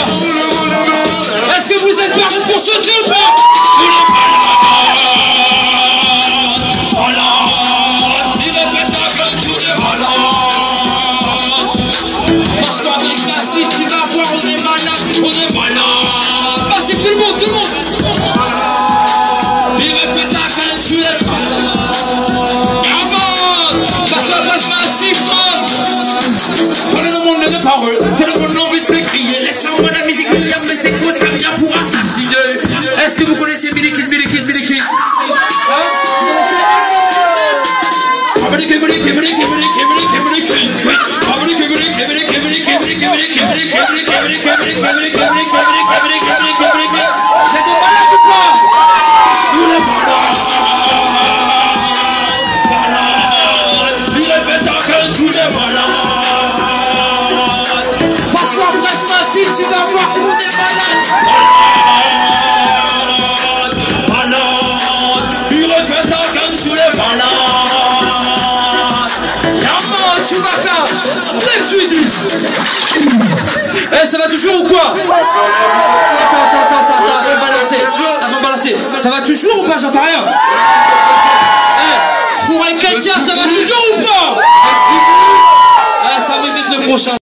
Est-ce que vous êtes parés pour sauter ou pas? Parce qu'avec la 6, tu vas voir, on est malade. Passez tout le monde. Il répète la gueule, tu l'es pas. Parce que passe massif, prenez le monde de parole, tout le monde a envie de me crier. Laissez-moi la musique, mais c'est quoi ça vient pour assassiner? Est-ce que vous connaissez Billy Kid? C'est des malades ou pas? Il est malade. Il répète à quel tu es malade. Parce qu'en presse massive, tu vas voir qu'on est malade. Il répète à quel tu es malade. Yaman, tu vas faire. Qu'est-ce que tu dis? Eh, ça va toujours ou quoi? Attends, ça va balancer. Ça va toujours ou pas? J'entends rien. Eh, pour un chrétien, ça va toujours ou pas? Eh, ça mérite le prochain.